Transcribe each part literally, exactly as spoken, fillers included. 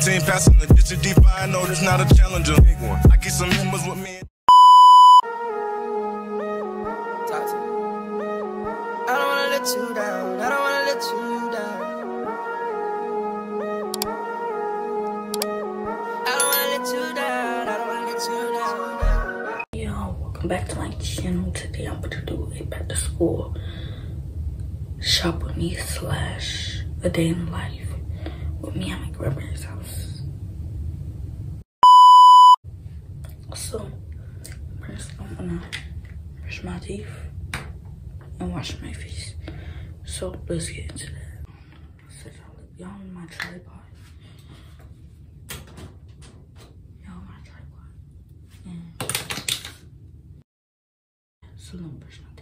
fifteen passing the ditch of deep. I know that's not a challenger. Big one. I get some members with me. Talk to me. I don't wanna let you down. I don't wanna let you down. I don't wanna let you down. I don't wanna let you down. Yo, welcome back to my channel. Today I'm gonna do a back to school shop with me slash a day in life with me at my grandparents' house. So first I'm gonna brush my teeth and wash my face. So let's get into that. Set y'all on my tripod. Y'all on my tripod. And so let me brush my teeth.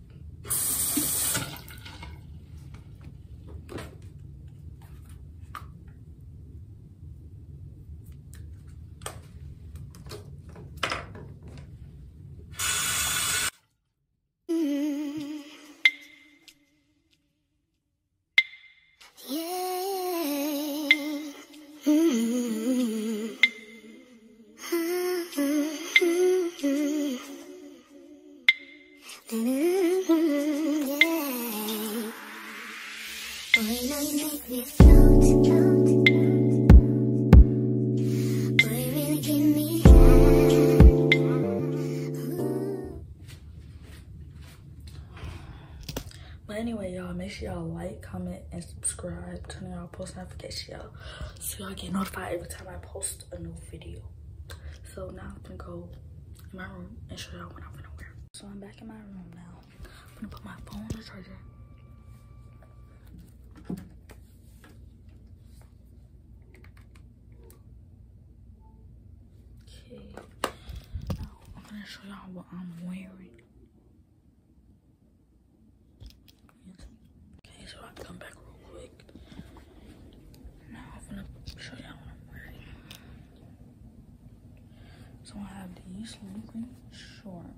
But anyway, y'all, make sure y'all like, comment, and subscribe. Turn on y'all post notifications, y'all, so y'all get notified every time I post a new video. So now I'm gonna go in my room and show y'all what I'm gonna wear. So I'm back in my room now. I'm gonna put my phone on the charger. Okay, now I'm gonna show y'all what I'm wearing. Okay, so I come back real quick. Now I'm gonna show y'all what I'm wearing. So I have these long shorts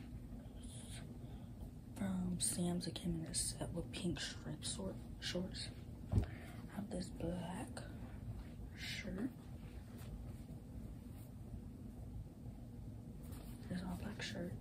from Sam's. It came in a set with pink striped sort shorts. I have this black shirt. This all black shirt.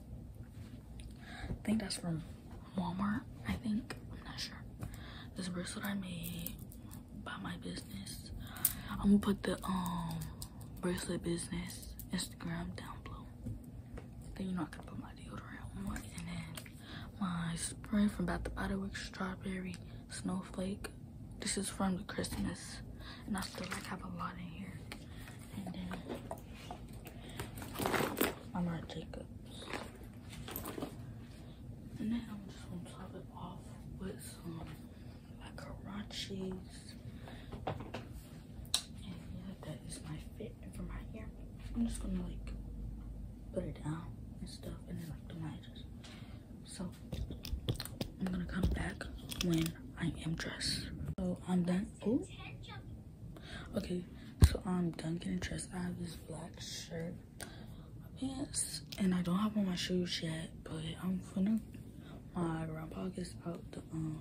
I think that's from Walmart. I think, I'm not sure. This bracelet I made by my business. I'm gonna put the um bracelet business Instagram down below. Then you're not gonna put my deodorant on, and then my spray from Bath and Body Works strawberry snowflake. This is from the Christmas, and I still like have a lot in here. And then my Marc Jacobs. And then I'm just gonna top it off with some like Karachis. And yeah, that is my fit. And for my hair, I'm just gonna like put it down and stuff, and then like do my edges. So I'm gonna come back when I am dressed. So I'm done. Ooh. Okay, so I'm done getting dressed. I have this black shirt, pants, and I don't have on my shoes yet, but I'm gonna. My grandpa gets out the um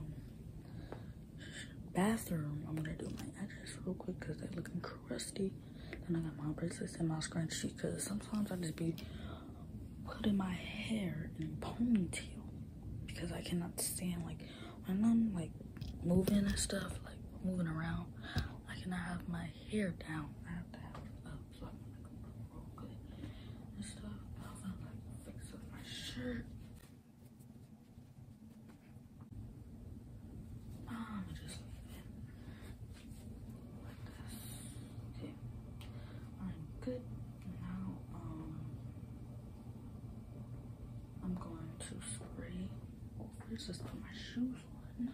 bathroom. I'm gonna do my edges real quick because they're looking crusty. Then I got my bracelets and my scrunchie because sometimes I just be putting my hair in a ponytail because I cannot stand, like, when I'm like moving and stuff, like moving around, I cannot have my hair down. I have to have it up, so I'm gonna go real good and stuff. I'm gonna like fix up my shirt. I'm just leave it like this. Okay, I'm good. Now, um, I'm going to spray. First, just put my shoes on.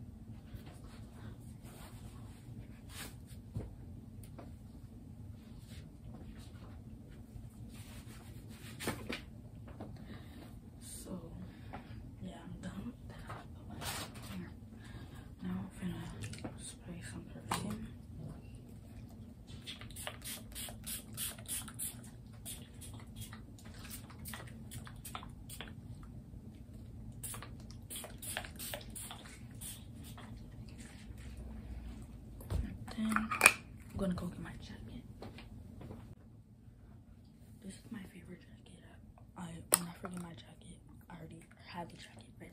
So, yeah, I'm done with that. Put my stuff here. Now I'm gonna spray some perfume. I'm gonna go get my jacket. This is my favorite jacket. I when I forget my jacket, I already have the jacket ready.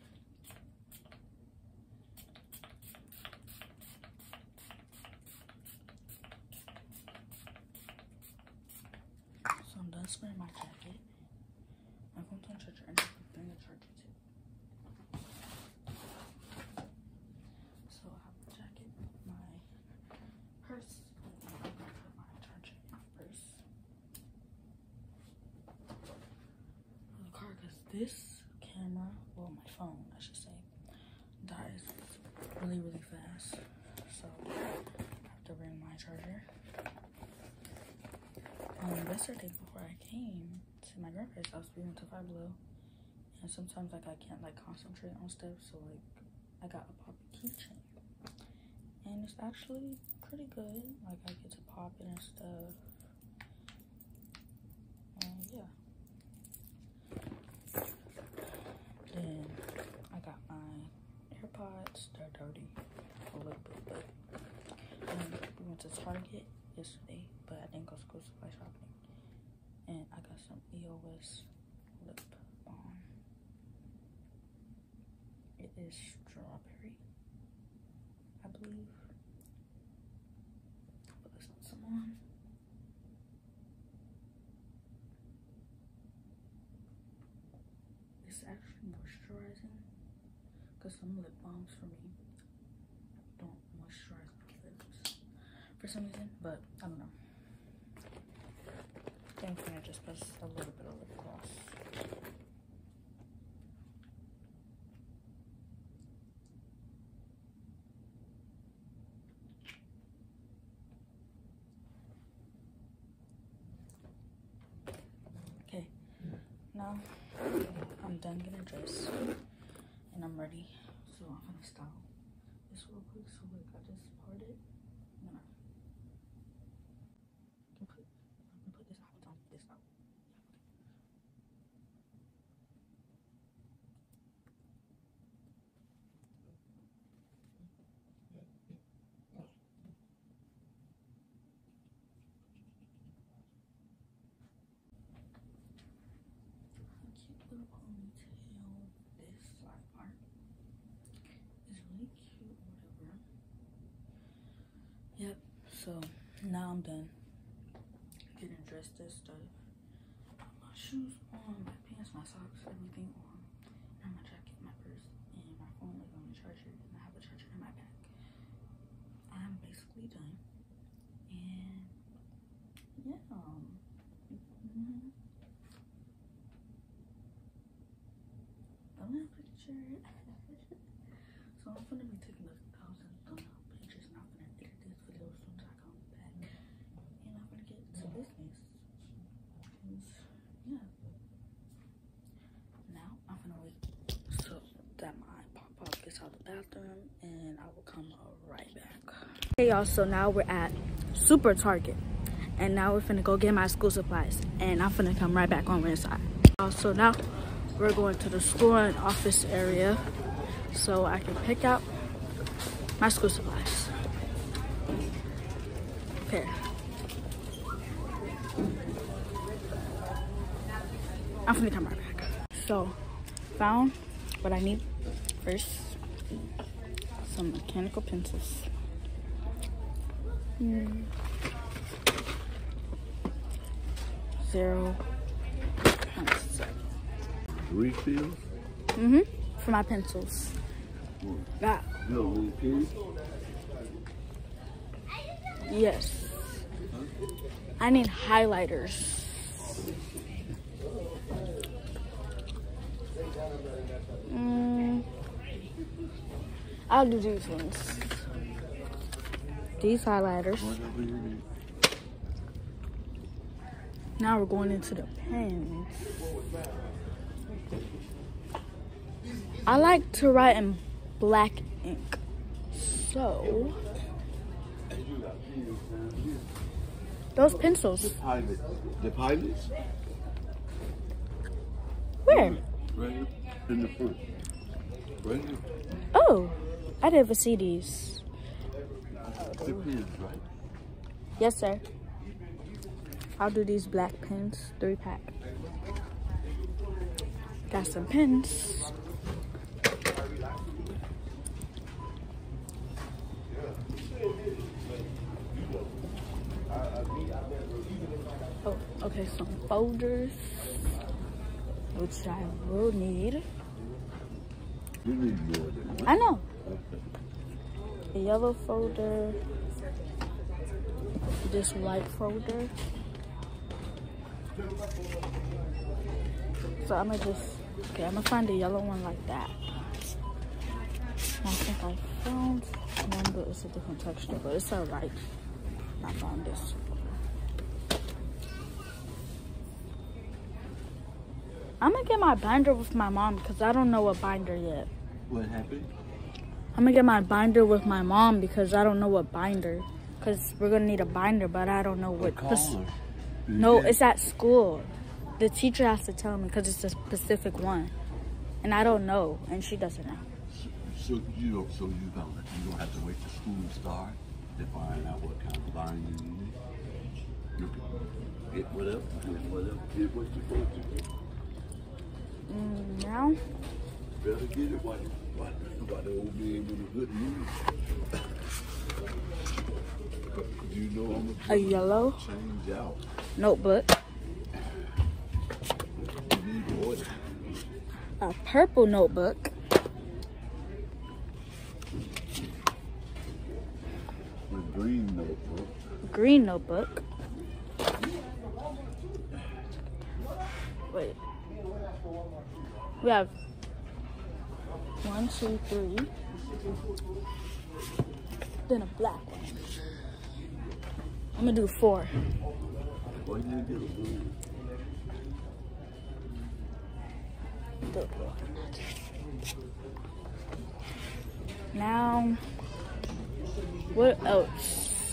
So I'm done spraying my jacket. I'm going to the charger and bring the charger too. So I have my jacket, my purse, and I'm going to put my charger in my purse. In the car, because this camera, well, my phone, I should say, dies really, really fast. So I have to bring my charger. Um, yesterday before I came to my grandparents' house, we went to Five Below, and sometimes like I can't like concentrate on stuff, so like I got a pop keychain, and it's actually pretty good. Like I get to pop it and stuff, and yeah. Then I got my AirPods. They're dirty a little bit, but um, we went to Target yesterday, but I didn't go school supply shopping. And I got some E O S lip balm. It is strawberry, I believe. I'll put this on some on. It's actually moisturizing, because some lip balms for me don't moisturize my lips for some reason, but I don't know. I think I just put a little bit of lip gloss. Okay, now I'm done getting dressed and I'm ready. So I'm gonna style this real quick. So like I just parted. I'm gonna put, I'm gonna put this out on this out. Cute little ponytail. This side part is really cute, whatever. Yep, so now I'm done getting dressed and stuff. Put my shoes on, my pants, my socks, everything on. And my jacket, my purse, and my phone is on the charger, and I have the charger in my bag. I'm basically done. And yeah. Mm-hmm. I'm not pretty sure. So I'm gonna be taking a thousand thumbnail pictures, and I'm gonna edit this video as soon as I come back, and I'm gonna get to business. Yeah. Now I'm gonna wait so that my pop-up gets out of the bathroom, and I will come right back. Hey y'all, so now we're at Super Target, and now we're finna go get my school supplies, and I'm finna come right back on the inside. So now we're going to the store and office area so I can pick out my school supplies. Okay. I'm gonna come right back. So, found what I need first. Some mechanical pencils. Hmm. Zero. Refills? Mm-hmm. For my pencils. Got. No, refills? Yes. I need highlighters. Mm, I'll do these ones. These highlighters. Now we're going into the pens. I like to write in black ink. So, those pencils. The pilot. The pilots? Where? Right here in the front. Right here. Oh, I didn't even see these. The pins, right? Yes, sir. I'll do these black pens, three pack. Got some pens. Oh, okay, some folders, which I will need. You need more than one. I know. Okay. A yellow folder, this white folder. So I'm gonna just, okay, I'm gonna find a yellow one like that. I think I found one, but it's a different texture, but it's alright. I found this. I'm gonna get my binder with my mom because I don't know a binder yet. What happened? I'm gonna get my binder with my mom because I don't know what binder. Because we're gonna need a binder, but I don't know what. Call her. No, it's at school. The teacher has to tell me because it's a specific one, and I don't know, and she doesn't know. So, so you don't. So you don't. You don't have to wait till school start to find out what kind of binder you need. You can get whatever. Get whatever. Get what you're supposed to get. Mm, now. Better get it while while while the old man in a good mood. Do you know I'm A yellow change out? notebook. You need more. A purple notebook. A green notebook. Green notebook. Wait. We have one, two, three. Then a black one. I'm gonna do four. Why you didn't get a blue? Now, what else?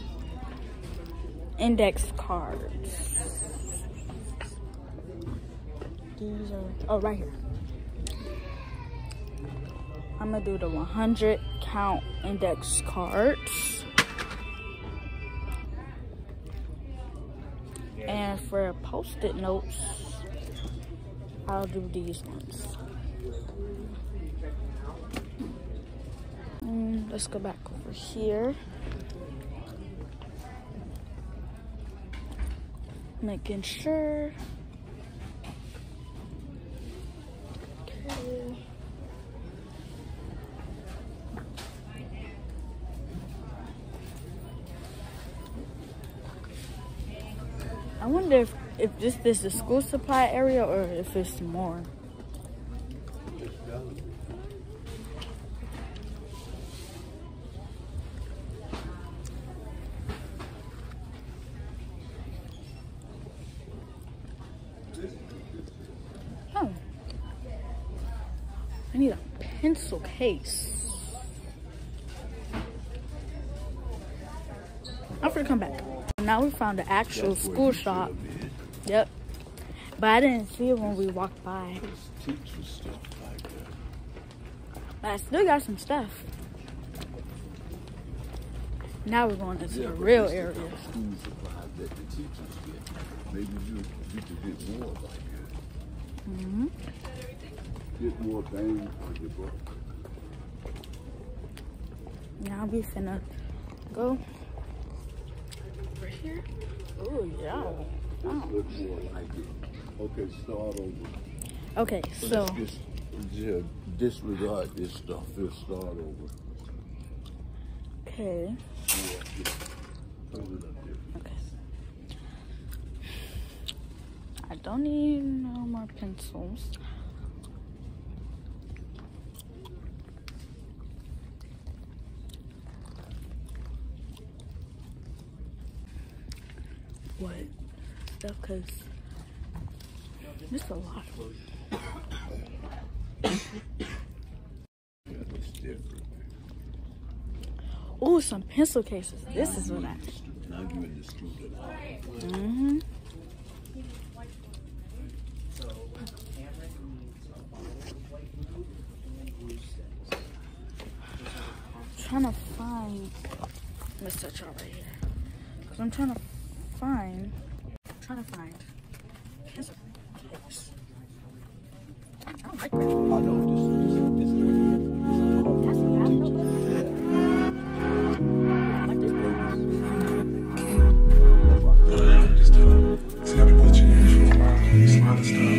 Index cards. These are, oh, right here. I'm gonna do the one hundred count index cards. And for post-it notes, I'll do these ones. Mm, let's go back over here. Making sure. Okay. I wonder if, if this, this is the school supply area or if it's more. Oh. I need a pencil case. I'm gonna come back. Now we found the actual That's where school you shop. should have been. Yep. But I didn't see it when we walked by. Teach you stuff like that. But I still got some stuff. Now we're going into Yeah, the but real this is area. the school supplies that the teachers get. Maybe you you could get more like that. Mm-hmm. Get more bang for your buck. Now we finna go over here. Oh, yeah. This Oh. look more like it. Okay, start over. Okay, so Let's just yeah, disregard this stuff. Let's start over. okay. Yeah, yeah. Hold it up there. Okay. I don't need no more pencils. What stuff? Cause this is a lot. Yeah, it's different. Oh, some pencil cases. This is what I. Now you're in the student hall. Mm-hmm. Trying to find. Let's search out right here. Cause I'm trying to find, I'm trying to find pencil case. I don't like that. I know this is this is That's the bad notebook. It's gotta be changed for a while. It's a lot of stuff.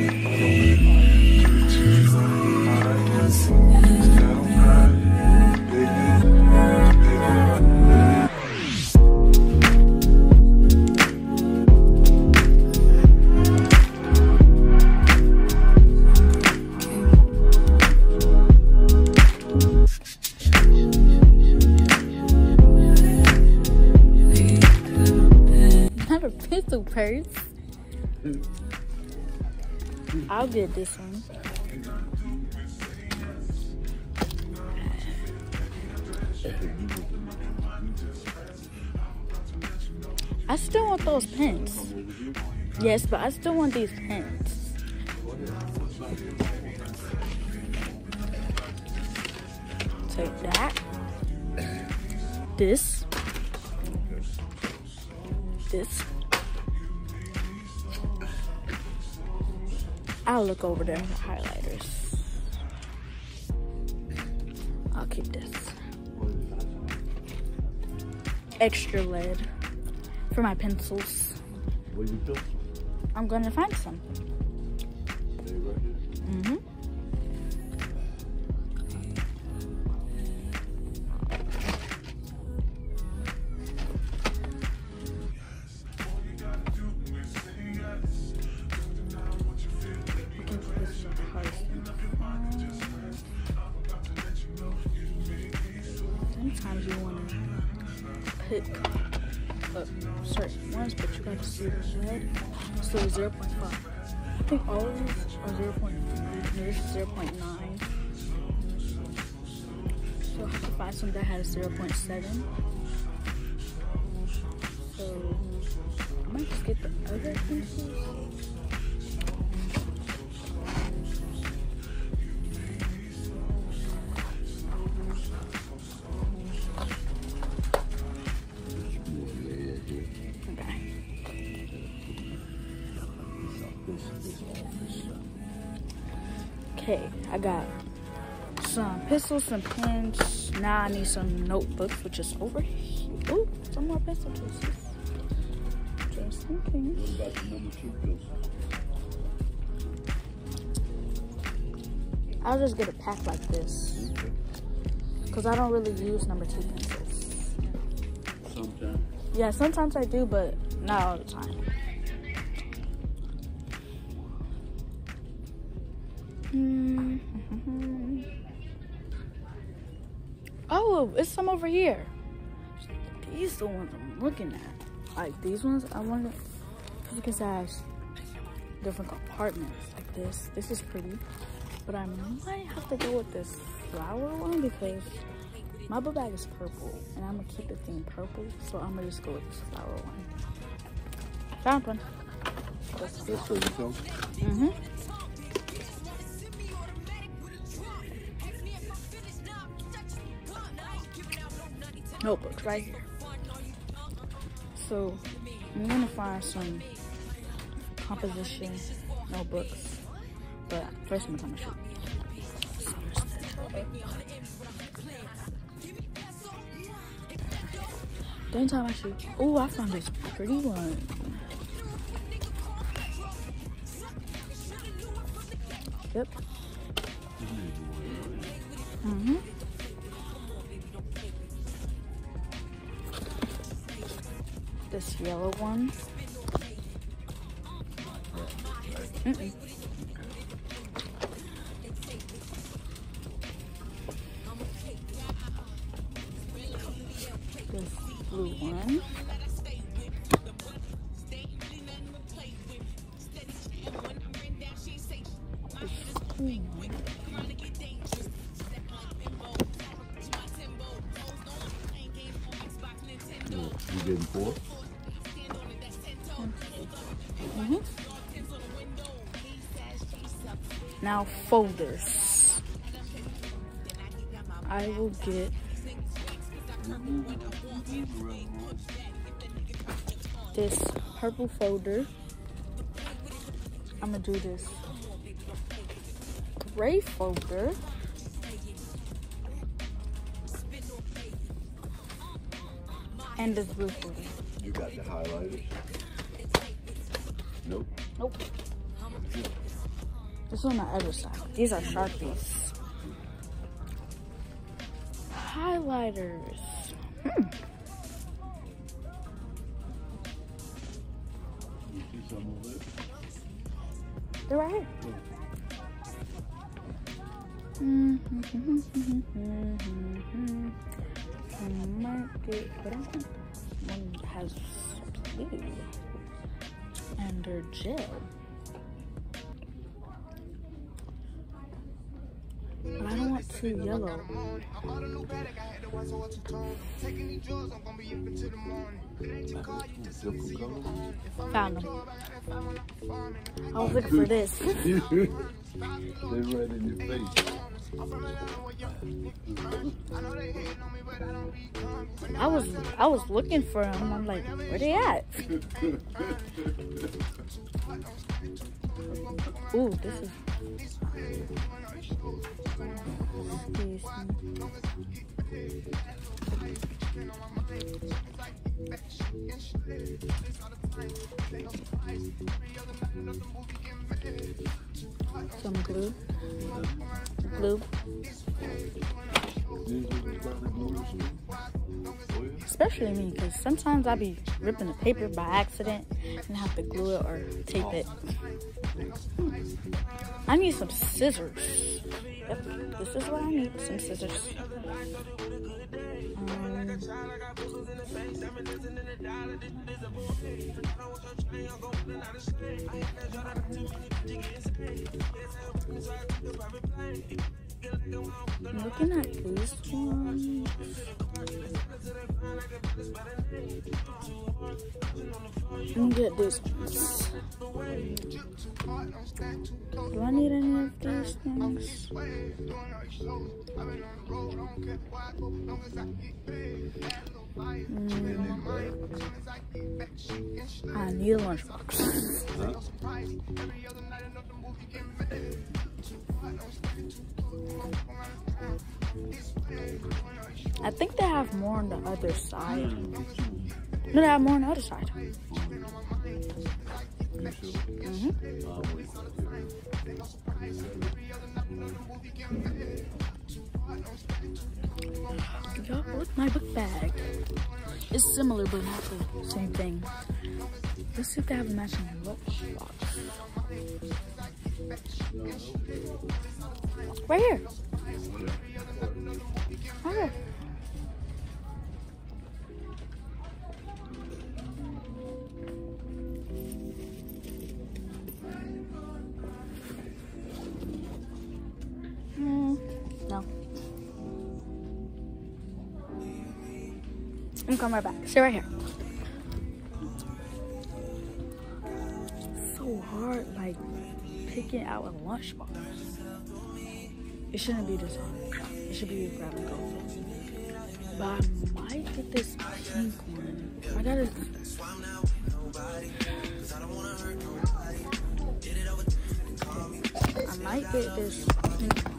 Not a pencil purse. I'll get this one. I still want those pens. Yes, but I still want these pens. Take that. This. This. I'll look over there for highlighters. I'll keep this. Extra lead for my pencils. What you do? I'm gonna find some. They right here. Mm-hmm. Sometimes you want to pick up certain ones, but you got to see the red. So zero point five. I think all of these are zero point nine. This is zero point nine. So I have to find some that has zero point seven. So I might just get the other pencils. Okay, I got some pencils, some pens. Now I need some notebooks, which is over here. Ooh, some more pencil cases. Just in case. What about the number two pencil? I'll just get a pack like this. Because I don't really use number two pencils. Sometimes. Yeah, sometimes I do, but not all the time. Mm-hmm. Oh, it's some over here. These are the ones I'm looking at. Like these ones, I wonder because it has different compartments like this. This is pretty, but I might have to go with this flower one because my book bag is purple and I'm gonna keep the theme purple, so I'm gonna just go with this flower one. Found one. That's what you told? Mm-hmm. Notebooks right here. So I'm gonna find some composition notebooks, but first I'm gonna shoot. Then time I shoot. Oh, I found this pretty one. Yep. Mm-hmm. This yellow one. Mm-mm. This blue one. This blue one. You getting four? Mm-hmm. Now folders. I will get this purple folder. I'm gonna do this gray folder. And this blue folder. You got the highlighters? Nope. Nope. This is on the other side. These are Sharpies. Highlighters. Hmm. You see some of it? They're right here. Mm-hmm. Market. What else? One has blue. And they're gel. But I don't want too yellow. Found them. I was looking for this. They're right in your face. I was I was looking for them. I'm like, where they at? Ooh, this is. Excuse me. Some glue. Glue. Especially me, because sometimes I be ripping the paper by accident and have to glue it or tape it. I need some scissors. Yep, this is what I need, some scissors. Um, looking at these ones. Let me get this ones. Do I need any of these things? Mm. I need a lunchbox. Huh? I think they have more on the other side. No, they have more on the other side. Mm-hmm. Y'all, look, my book bag. It's similar, but not the same thing. Let's see if they have a matching lunchbox. Right here. Right here. Mm, no. I'm coming right back. Stay right here. So hard, like picking out a lunchbox. It shouldn't be this hard. It should be a grab and go. But I might get this pink one. I gotta. I might get this pink one.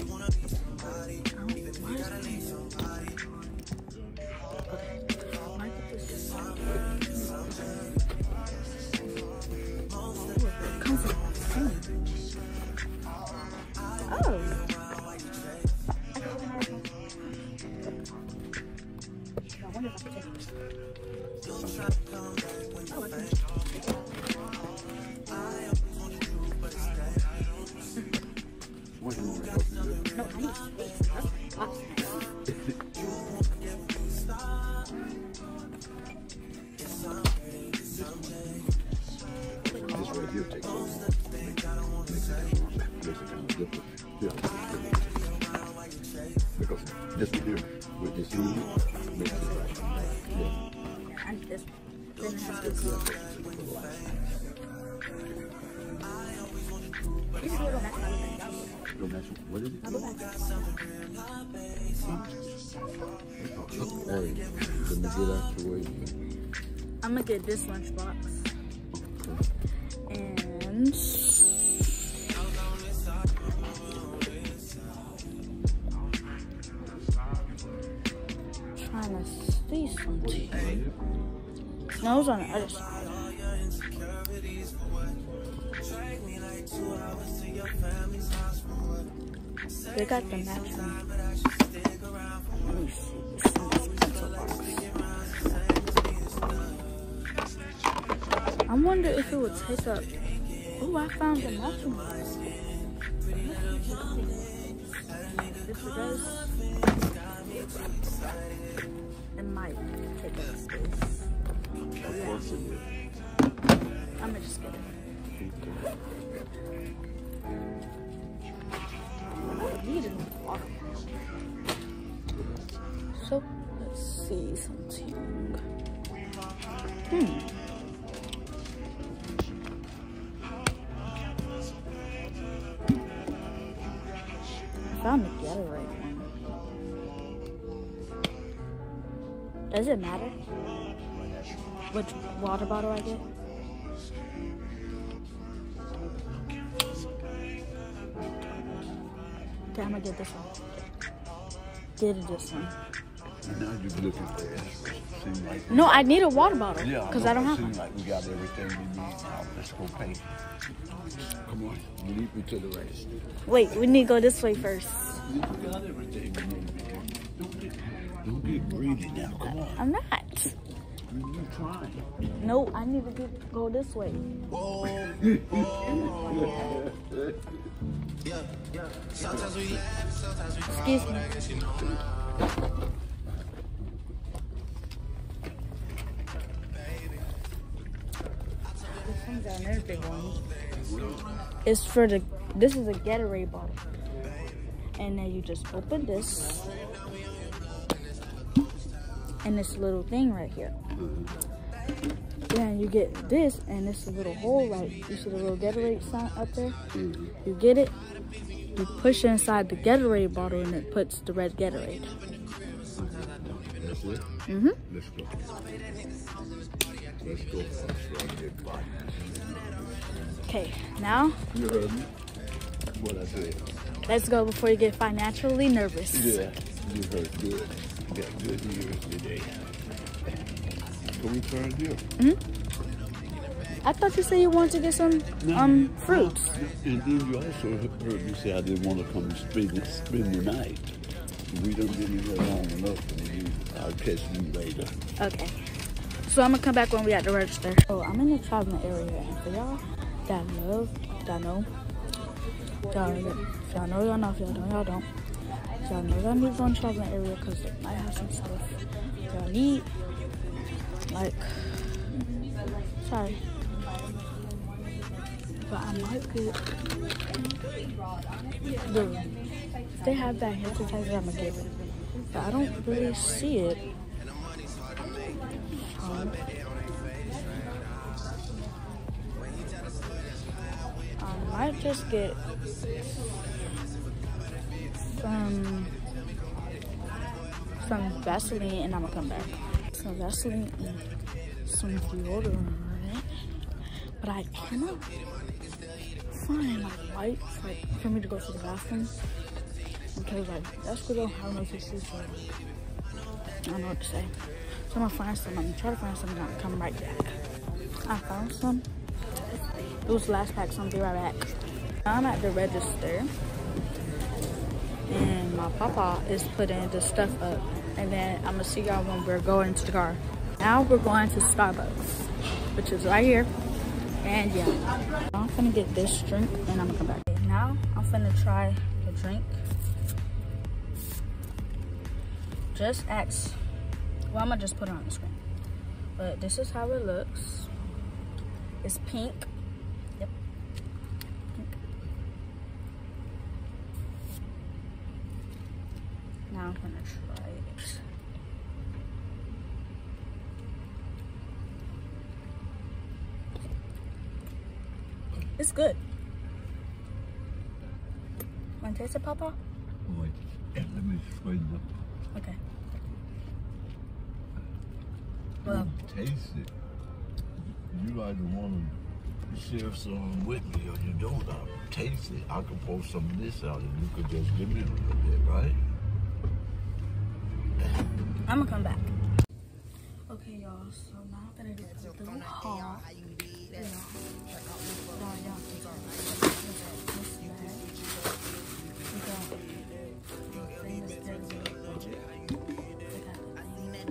This one here, with this unit, makes it right. Yeah. And this then it has this. This is a little messy. Don't mess with, what is it? I'll go back. Hey, let me get out the way. I'm I'm gonna get this lunchbox. And trying to see something. Snow's on the other side. They got the matching. Let me see. This is pencil box. I wonder if it would take up. Oh, I found the matching box. If it does, it might take up space. Of course it is. I'm gonna just get it. So let's see something. Hmm. I found the Gatorade one. Does it matter which water bottle I get? Okay, I'm gonna get this one. Get this one. Now you're looking for it. Seem like No, I need a water bottle. yeah, Because I don't have seem one. like we got everything we need now. Let's go pay. Come on, lead me to the rest. Wait, we need to go this way first. We got everything we need. Don't get, don't get greedy now. Come on. I'm not. You trying? No, I need to get, go this way. Excuse me. This one's another big one. It's for the, this is a Gatorade bottle. And then you just open this. And this little thing right here. Then you get this, and it's a little hole, right? You see the little Gatorade sign up there? Mm-hmm. You get it, you push it inside the Gatorade bottle, and it puts the red Gatorade. That's it? Mm-hmm. Let's go. Let's go. Okay, now You heard me? What I said? let's go before you get financially nervous. Yeah, you heard good. You got good ears today. Can we turn here? Mm-hmm. I thought you said you wanted to get some No, um fruits. no. And then you also heard me say I didn't want to come and spend, spend the night. We done been in here long enough, and you, I'll catch you later. Okay. So I'm gonna come back when we at the register. So I'm in the traveling area, and for y'all that love, that know, y'all, y'all know, y'all know, if y'all don't, y'all don't. Y'all know y'all need to go in the traveling area because they might have some stuff y'all need. Like, sorry. But I might get the, if they have that hair protector, I'm gonna get it. But I don't really see it. Um, I might just get some some Vaseline and I'm gonna come back. Some Vaseline and some deodorant. But I cannot find my wipes like for me to go to the bathroom. Because like that's because I don't have no tissues, so I don't know what to say. So I'm gonna find some, I'm gonna try to find some and I'll come right back. I found some. It was the last pack, so I'm gonna be right back. I'm at the register. And my papa is putting the stuff up. And then I'm gonna see y'all when we're going to the car. Now we're going to Starbucks, which is right here. And yeah, I'm gonna get this drink and I'm gonna come back. Now I'm gonna try the drink. Just ask, well, I'm gonna just put it on the screen. But this is how it looks. It's pink. Yep. Pink. Now I'm gonna try it. It's good. Want to taste it, Papa? Wait, let me straighten up. Okay. Well, Taste it. you either want to share some with me or you don't, I'll taste it. I can pour some of this out and you could just give me a little bit, right? I'm gonna come back. Okay, y'all, so now that I did the little haul, you know, y'all, y'all can tell me this bag. We got the famous Deadly. I got the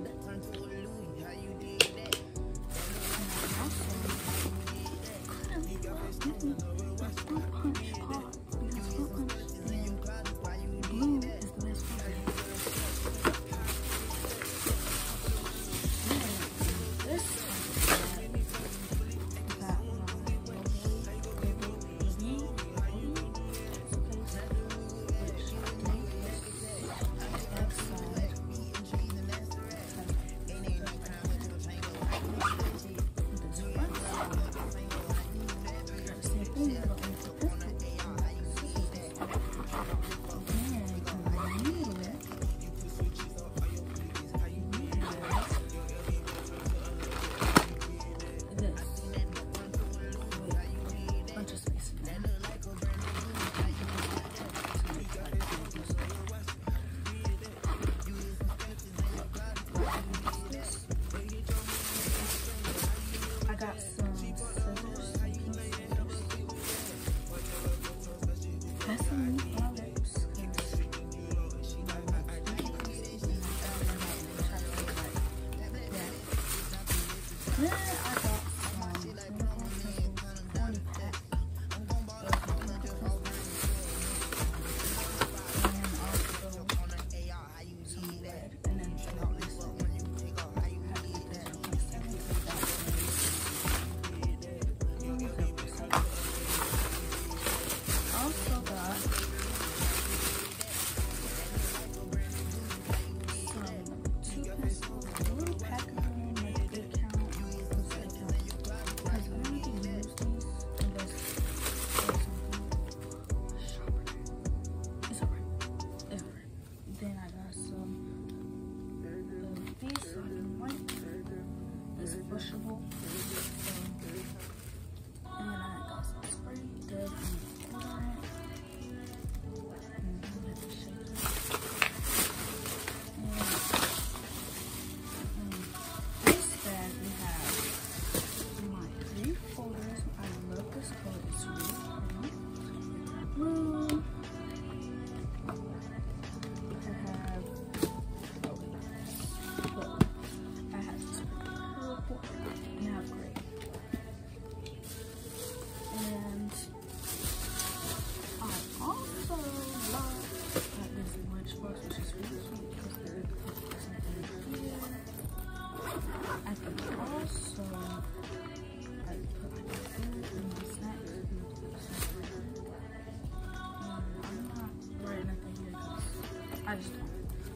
I just don't.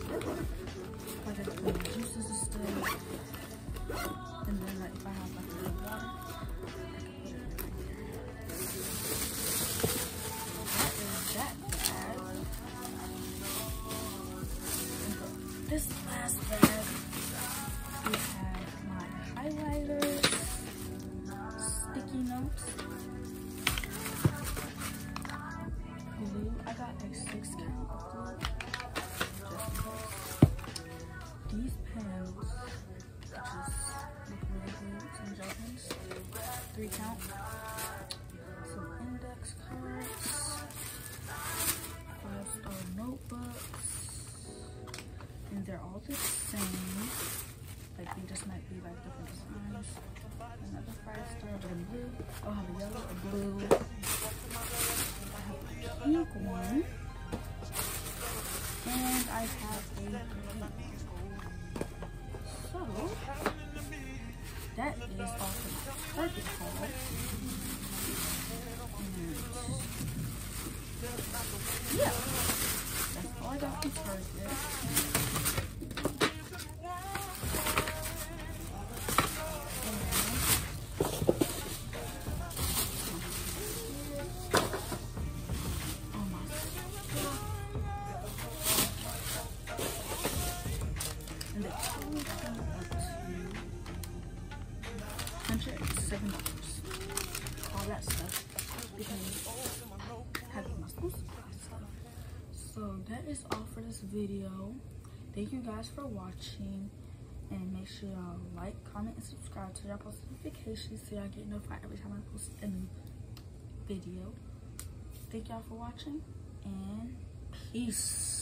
Like I put the juices and stuff. And then like if I have like a little water, I can put it right there. That is that bag. And this last bag, we have my highlighters, sticky notes, glue. I got like six count of glue. These pens, which is look really good, some gel pens, three count, some index cards, five star notebooks, and they're all the same, like they just might be like different designs. Another five star, but in blue. I'll have a yellow, a blue, I have a pink one, and I have a green. So, that is all for my Target haul. And yeah, that's all I got from Target. hundred seven dollars. All that stuff. Because I have my school supplies stuff. So that is all for this video. Thank you guys for watching. And make sure y'all like, comment, and subscribe to y'all post notifications so y'all get notified every time I post a new video. Thank y'all for watching, and peace.